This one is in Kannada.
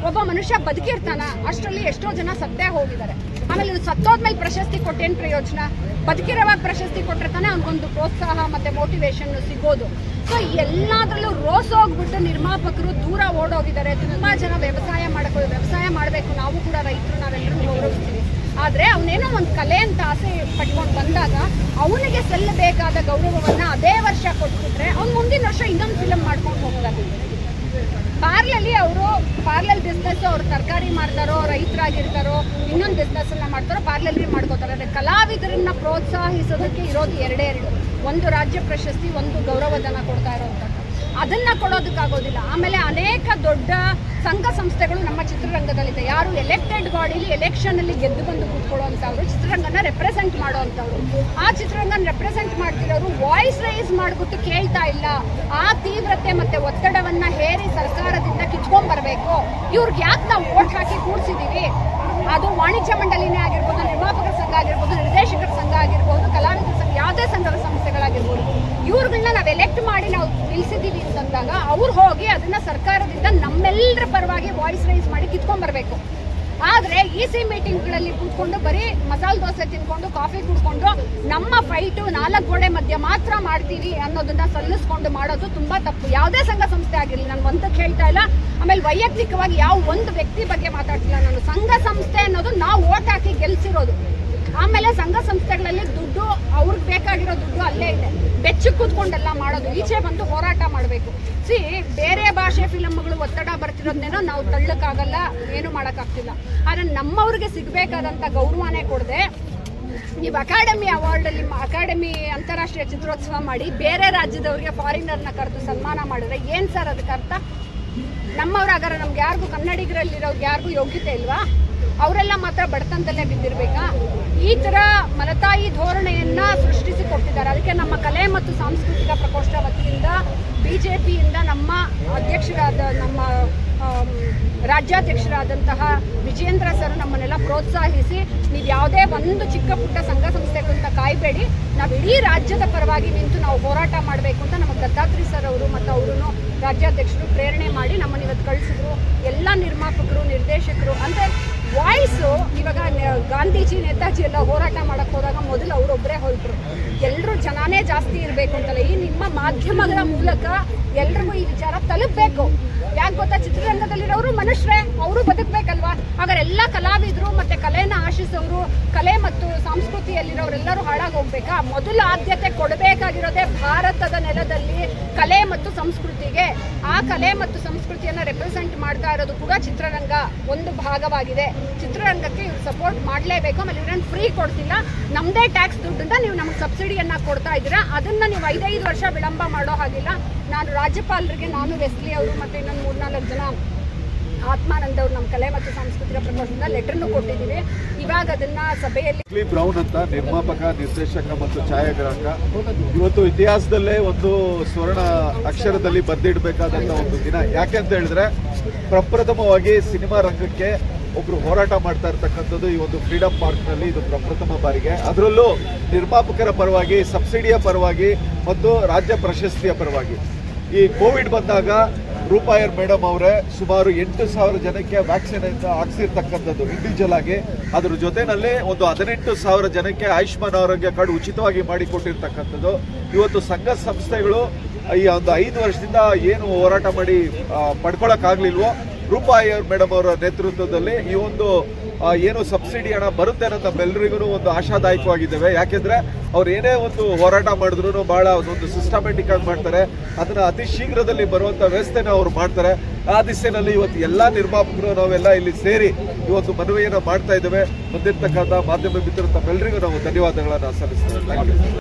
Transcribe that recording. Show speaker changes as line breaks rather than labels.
ಒಬ್ಬ ಮನುಷ್ಯ ಬದುಕಿರ್ತಾನ, ಅಷ್ಟರಲ್ಲಿ ಎಷ್ಟೋ ಜನ ಸತ್ತೇ ಹೋಗಿದ್ದಾರೆ. ಆಮೇಲೆ ಇದು ಸತ್ತೋದ್ಮೇಲೆ ಪ್ರಶಸ್ತಿ ಕೊಟ್ಟೇನು ಪ್ರಯೋಜನ? ಬದುಕಿರೋವಾಗ ಪ್ರಶಸ್ತಿ ಕೊಟ್ಟರೆ ತಾನೇ ಅವ್ನಿಗೊಂದು ಪ್ರೋತ್ಸಾಹ ಮತ್ತೆ ಮೋಟಿವೇಶನ್ ಸಿಗೋದು. ಸೊ ಎಲ್ಲಾದ್ರಲ್ಲೂ ರೋಸೋಗ್ಬಿಟ್ಟು ನಿರ್ಮಾಪಕರು ದೂರ ಓಡೋಗಿದ್ದಾರೆ. ತುಂಬಾ ಜನ ವ್ಯವಸಾಯ ಮಾಡಬೇಕು, ನಾವು ಕೂಡ ರೈತರು, ನಾವೆಲ್ಲರೂ ಗೌರವಿಸ್ತೀವಿ. ಆದರೆ ಅವನೇನೋ ಒಂದು ಕಲೆ ಅಂತ ಆಸೆ ಪಟ್ಕೊಂಡು ಬಂದಾಗ ಅವನಿಗೆ ಸಲ್ಲಬೇಕಾದ ಗೌರವವನ್ನ ಅದೇ ವರ್ಷ ಕೊಟ್ಬಿಟ್ರೆ ಅವ್ನು ಮುಂದಿನ ವರ್ಷ ಇನ್ನೊಂದು ಫಿಲಮ್ ಮಾಡ್ಕೊಂಡು ಹೋಗ್ತಾರೆ. ಪಾರ್ಲರ್ ಬಿಸ್ನೆಸ್, ಅವ್ರು ತರಕಾರಿ ಮಾಡ್ತಾರೋ, ರೈತರಾಗಿರ್ತಾರೋ, ಇನ್ನೊಂದು ಬಿಸ್ನೆಸ್ ಅನ್ನ ಮಾಡ್ತಾರೋ, ಪಾರ್ಲರ್ ಮಾಡ್ಕೋತಾರೆ. ಅಂದರೆ ಕಲಾವಿದರನ್ನ ಪ್ರೋತ್ಸಾಹಿಸೋದಕ್ಕೆ ಇರೋದು ಎರಡೇ ಎರಡು, ಒಂದು ರಾಜ್ಯ ಪ್ರಶಸ್ತಿ, ಒಂದು ಗೌರವಧನ ಕೊಡ್ತಾ ಇರೋವಂಥದ್ದು. ಅದನ್ನ ಕೊಡೋದಕ್ಕಾಗೋದಿಲ್ಲ. ಆಮೇಲೆ ಅನೇಕ ದೊಡ್ಡ ಸಂಘ ಸಂಸ್ಥೆಗಳು ನಮ್ಮ ಚಿತ್ರರಂಗದಲ್ಲಿದೆ. ಯಾರು ಎಲೆಕ್ಟೆಡ್ ಬಾಡಿಲಿ ಎಲೆಕ್ಷನ್ ಅಲ್ಲಿ ಗೆದ್ದು ಬಂದು ಕೂತ್ಕೊಳ್ಳೋಂಥವ್ರು, ಚಿತ್ರರಂಗನ ರೆಪ್ರೆಸೆಂಟ್ ಮಾಡೋವಂಥವ್ರು. ಆ ಚಿತ್ರರಂಗನ ರೆಪ್ರೆಸೆಂಟ್ ಮಾಡ್ತಿರೋರು ವಾಯ್ಸ್ ರೈಸ್ ಮಾಡ್ಬಿಟ್ಟು ಕೇಳ್ತಾ ಇಲ್ಲ. ಆ ತೀವ್ರತೆ ಮತ್ತೆ ಒತ್ತಡವನ್ನ ಹೇರಿ ಸರ್ಕಾರದಿಂದ ಕಿತ್ಕೊಂಡ್ ಬರಬೇಕು. ಇವ್ರಿಗೆ ಯಾಕೆ ನಾವು ವೋಟ್ ಹಾಕಿ ಕೂಡ್ಸಿದೀವಿ? ಅದು ವಾಣಿಜ್ಯ ಮಂಡಳಿನೇ ಆಗಿರ್ಬೋದು, ನಿರ್ಮಾಪಕರ ಸಂಘ ಆಗಿರ್ಬೋದು, ನಿರ್ದೇಶಕರ ಸಂಘ ಆಗಿರ್ಬೋದು, ಕಲಾವಿದರ ಸಂಘ, ಯಾವುದೇ ಸಂಘದ ಸಂಸ್ಥೆಗಳಾಗಿರ್ಬೋದು, ಇವ್ರಗಳನ್ನ ನಾವು ಎಲೆಕ್ಟ್ ಮಾಡಿ ನಾವು ನಿಲ್ಸಿದ್ದೀವಿ ಅಂತಂದಾಗ ಅವ್ರು ಹೋಗಿ ಅದನ್ನ ಸರ್ಕಾರದಿಂದ ನಮ್ಮೆಲ್ಲರ ಪರವಾಗಿ ವಾಯ್ಸ್ ರೈಸ್ ಮಾಡಿ ಕಿತ್ಕೊಂಡ್ ಬರಬೇಕು. ಆದ್ರೆ EC ಮೀಟಿಂಗ್ಗಳಲ್ಲಿ ಕೂತ್ಕೊಂಡು ಬರೀ ಮಸಾಲೆ ದೋಸೆ ತಿನ್ಕೊಂಡು, ಕಾಫಿ ಕುಡ್ಕೊಂಡು, ನಮ್ಮ ಫೈಟು 4 ಗೋಡೆ ಮಧ್ಯೆ ಮಾತ್ರ ಮಾಡ್ತೀವಿ ಅನ್ನೋದನ್ನ ಸಲ್ಲಿಸ್ಕೊಂಡು ಮಾಡೋದು ತುಂಬಾ ತಪ್ಪು. ಯಾವುದೇ ಸಂಘ ಸಂಸ್ಥೆ ಆಗಿರಲಿ, ನಾನು ಒಂದಕ್ಕೆ ಹೇಳ್ತಾ ಇಲ್ಲ. ಆಮೇಲೆ ವೈಯಕ್ತಿಕವಾಗಿ ಯಾವ ಒಂದು ವ್ಯಕ್ತಿ ಬಗ್ಗೆ ಮಾತಾಡ್ತಿಲ್ಲ ನಾನು. ಸಂಘ ಸಂಸ್ಥೆ ಅನ್ನೋದು ನಾವು ವೋಟ್ ಹಾಕಿ ಗೆಲ್ಸಿರೋದು. ಆಮೇಲೆ ಸಂಘ ಸಂಸ್ಥೆಗಳಲ್ಲಿ ದುಡ್ಡು, ಅವ್ರಿಗೆ ಬೇಕಾಗಿರೋ ದುಡ್ಡು ಅಲ್ಲೇ ಇದೆ. ಬೆಚ್ಚ ಕೂತ್ಕೊಂಡೆಲ್ಲ ಮಾಡೋದು, ಈಚೆ ಬಂದು ಹೋರಾಟ ಮಾಡಬೇಕು. ಬೇರೆ ಭಾಷೆ ಫಿಲಮ್ಗಳು ಒತ್ತಡ ಬರ್ತಿರೋದನ್ನೇನೋ ನಾವು ತಳ್ಳಕ್ಕಾಗಲ್ಲ, ಏನು ಮಾಡೋಕ್ಕಾಗ್ತಿಲ್ಲ. ಆದರೆ ನಮ್ಮವ್ರಿಗೆ ಸಿಗಬೇಕಾದಂಥ ಗೌರವನೇ ಕೊಡದೆ ನೀವು ಅಕಾಡೆಮಿ ಅವಾರ್ಡಲ್ಲಿ, ಅಕಾಡೆಮಿ ಅಂತಾರಾಷ್ಟ್ರೀಯ ಚಿತ್ರೋತ್ಸವ ಮಾಡಿ ಬೇರೆ ರಾಜ್ಯದವ್ರಿಗೆ, ಫಾರಿನರ್ನ ಕರೆದು ಸನ್ಮಾನ ಮಾಡಿದ್ರೆ ಏನು ಸರ್ ಅದಕ್ಕೆ ಅರ್ಥ? ನಮ್ಮವ್ರಾಗಾರ ನಮ್ಗೆ ಯಾರಿಗೂ, ಕನ್ನಡಿಗರಲ್ಲಿರೋರ್ಗೆ ಯಾರಿಗೂ ಯೋಗ್ಯತೆ ಇಲ್ವಾ? ಅವರೆಲ್ಲ ಮಾತ್ರ ಬಡತನದಲ್ಲೇ ಬಿದ್ದಿರ್ಬೇಕಾ? ಈ ಥರ ಮಲತಾಯಿ ಧೋರಣೆಯನ್ನ ಸೃಷ್ಟಿಸಿ ಕೊಟ್ಟಿದ್ದಾರೆ. ಅದಕ್ಕೆ ನಮ್ಮ ಕಲೆ ಮತ್ತು ಸಾಂಸ್ಕೃತಿಕ ಪ್ರಕೋಷ್ಠ ವತಿಯಿಂದ BJPಯಿಂದ ನಮ್ಮ ಅಧ್ಯಕ್ಷರಾದ, ನಮ್ಮ ರಾಜ್ಯಾಧ್ಯಕ್ಷರಾದಂತಹ ವಿಜೇಂದ್ರ ಸರ್ ನಮ್ಮನ್ನೆಲ್ಲ ಪ್ರೋತ್ಸಾಹಿಸಿ, ನೀವು ಯಾವುದೇ ಒಂದು ಚಿಕ್ಕ ಪುಟ್ಟ ಸಂಘ ಸಂಸ್ಥೆಗಳಂತ ಕಾಯಬೇಡಿ, ನಾವು ಇಡೀ ರಾಜ್ಯದ ಪರವಾಗಿ ನಿಂತು ನಾವು ಹೋರಾಟ ಮಾಡಬೇಕು ಅಂತ ನಮ್ಮ ದತ್ತಾತ್ರಿ ಸರ್ ಅವರು ಮತ್ತು ಅವರು ರಾಜ್ಯಾಧ್ಯಕ್ಷರು ಪ್ರೇರಣೆ ಮಾಡಿ ನಮ್ಮನ್ನು ಇವತ್ತು ಕಳಿಸಿದ್ರು. ಎಲ್ಲ ನಿರ್ಮಾಪಕರು, ನಿರ್ದೇಶಕರು ಅಂದರೆ ವಾಯ್ಸು. ಇವಾಗ ಗಾಂಧೀಜಿ, ನೇತಾಜಿ ಎಲ್ಲ ಹೋರಾಟ ಮಾಡಕ್ಕೆ ಹೋದಾಗ ಮೊದಲು ಅವರೊಬ್ಬರೇ ಹೊರಟರು. ಎಲ್ಲರೂ ಜನನೇ ಜಾಸ್ತಿ ಇರಬೇಕು ಅಂತಲ್ಲ, ಈ ನಿಮ್ಮ ಮಾಧ್ಯಮಗಳ ಮೂಲಕ ಎಲ್ರಿಗೂ ಈ ವಿಚಾರ ತಲುಪಬೇಕು. ಯಾಕೆ ಗೊತ್ತಾ? ಚಿತ್ರರಂಗದಲ್ಲಿರೋರು ಮನುಷ್ಯರೇ, ಅವರು ಬದುಕಬೇಕಲ್ವಾ? ಹಾಗಾದ್ರೆ ಎಲ್ಲ ಕಲಾವಿದರು ಮತ್ತೆ ಕಲೆನ ಆಶಿಸೋರು, ಕಲೆ ಮತ್ತು ಸಂಸ್ಕೃತಿಯಲ್ಲಿರೋರೆಲ್ಲರೂ ಹಾಳಾಗಿ ಹೋಗ್ಬೇಕಾ? ಮೊದಲು ಆದ್ಯತೆ ಕೊಡಬೇಕಾಗಿರೋದೇ ಭಾರತದ ನೆಲದಲ್ಲಿ ಕಲೆ ಮತ್ತು ಸಂಸ್ಕೃತಿಗೆ. ಆ ಕಲೆ ಮತ್ತು ಸಂಸ್ಕೃತಿಯನ್ನ ರೆಪ್ರೆಸೆಂಟ್ ಮಾಡ್ತಾ ಇರೋದು ಕೂಡ ಚಿತ್ರರಂಗ ಒಂದು ಭಾಗವಾಗಿದೆ. ಚಿತ್ರರಂಗಕ್ಕೆ ಇವ್ರು ಸಪೋರ್ಟ್ ಮಾಡಲೇಬೇಕು. ಆಮೇಲೆ ಇವ್ರನ್ನ ಫ್ರೀ ಕೊಡ್ತಿಲ್ಲ, ನಮ್ಮದೇ ಟ್ಯಾಕ್ಸ್ ದುಡ್ಡಿಂದ ನೀವು ನಮಗೆ ಸಬ್ಸಿಡಿಯನ್ನ ಕೊಡ್ತಾ ಇದ್ದೀರಾ. ಅದನ್ನ ನೀವು 5 ವರ್ಷ ವಿಳಂಬ ಮಾಡೋ ಹಾಗಿಲ್ಲ. ನಾನು ರಾಜ್ಯಪಾಲರಿಗೆ, ನಾನು ವೆಸ್ಲಿ ಅವರು ಮತ್ತೆ ಇನ್ನೊಂದು 3-4 ಜನ, ಆತ್ಮಾನಂದ್ ಅವರು, ನಮ್ಮ ಕಲೆ ಮತ್ತು ಸಾಂಸ್ಕೃತಿಕ ಪ್ರಕೋಷ್ಠದಿಂದ ಲೆಟರ್ನು ಕೊಟ್ಟಿದ್ದೀವಿ. ಇವಾಗ ಅದನ್ನ ಸಭೆಯಲ್ಲಿ
ಬ್ರೌನ್ ಅಂತ ನಿರ್ಮಾಪಕ, ನಿರ್ದೇಶಕ ಮತ್ತು ಛಾಯಾಗ್ರಾಹಕ ಇವತ್ತು ಇತಿಹಾಸದಲ್ಲೇ ಒಂದು ಸ್ವರ್ಣ ಅಕ್ಷರದಲ್ಲಿ ಬರೆದಿಡಬೇಕಾದಂತ ಒಂದು ದಿನ. ಯಾಕೆ ಅಂತ ಹೇಳಿದ್ರೆ ಪ್ರಪ್ರಥಮವಾಗಿ ಸಿನಿಮಾ ರಂಗಕ್ಕೆ ಒಬ್ರು ಹೋರಾಟ ಮಾಡ್ತಾ ಇರ್ತಕ್ಕಂಥದ್ದು ಈ ಒಂದು ಫ್ರೀಡಂ ಪಾರ್ಕ್ನಲ್ಲಿ ಇದು ಪ್ರಪ್ರಥಮ ಬಾರಿಗೆ. ಅದರಲ್ಲೂ ನಿರ್ಮಾಪಕರ ಪರವಾಗಿ, ಸಬ್ಸಿಡಿಯ ಪರವಾಗಿ ಮತ್ತು ರಾಜ್ಯ ಪ್ರಶಸ್ತಿಯ ಪರವಾಗಿ. ಈ ಕೋವಿಡ್ ಬಂದಾಗ ರೂಪಾಯರ್ ಮೇಡಮ್ ಅವರೇ ಸುಮಾರು 8,000 ಜನಕ್ಕೆ ವ್ಯಾಕ್ಸಿನ್ ಹಾಕ್ಸಿರ್ತಕ್ಕಂಥದ್ದು ಇಂಡಿವಿಜುವಲ್ ಆಗಿ. ಅದ್ರ ಜೊತೆನಲ್ಲಿ ಒಂದು 18,000 ಜನಕ್ಕೆ ಆಯುಷ್ಮಾನ್ ಆರೋಗ್ಯ ಕಾರ್ಡ್ ಉಚಿತವಾಗಿ ಮಾಡಿಕೊಟ್ಟಿರ್ತಕ್ಕಂಥದ್ದು. ಇವತ್ತು ಸಂಘ ಸಂಸ್ಥೆಗಳು ಈ ಒಂದು 5 ವರ್ಷದಿಂದ ಏನು ಹೋರಾಟ ಮಾಡಿ ಪಡ್ಕೊಳಕ್ಕಾಗ್ಲಿಲ್ವೋ, ರೂಪಾಯರ್ ಮೇಡಮ್ ಅವರ ನೇತೃತ್ವದಲ್ಲಿ ಈ ಒಂದು ಏನು ಸಬ್ಸಿಡಿ ಹಣ ಬರುತ್ತೆ ಅನ್ನೋ ನಮ್ಮೆಲ್ಲರಿಗೂ ಒಂದು ಆಶಾದಾಯಕವಾಗಿದ್ದೇವೆ. ಯಾಕೆಂದ್ರೆ ಅವ್ರು ಏನೇ ಒಂದು ಹೋರಾಟ ಮಾಡಿದ್ರು ಬಹಳ ಒಂದು ಸಿಸ್ಟಮ್ಯಾಟಿಕ್ ಆಗಿ ಮಾಡ್ತಾರೆ. ಅದನ್ನ ಅತಿ ಶೀಘ್ರದಲ್ಲಿ ಬರುವಂತ ವ್ಯವಸ್ಥೆನ ಅವ್ರು ಮಾಡ್ತಾರೆ. ಆ ದಿಸೆಯಲ್ಲಿ ಇವತ್ತು ಎಲ್ಲಾ ನಿರ್ಮಾಪಕರು ನಾವೆಲ್ಲ ಇಲ್ಲಿ ಸೇರಿ ಇವತ್ತು ಮನವಿಯನ್ನ ಮಾಡ್ತಾ ಇದ್ದೇವೆ. ಬಂದಿರ್ತಕ್ಕಂಥ ಮಾಧ್ಯಮ ಮಿತ್ರರು ತಮ್ಮೆಲ್ಲರಿಗೂ ನಾವು ಧನ್ಯವಾದಗಳನ್ನ ಸಲ್ಲಿಸ್ತೇವೆ.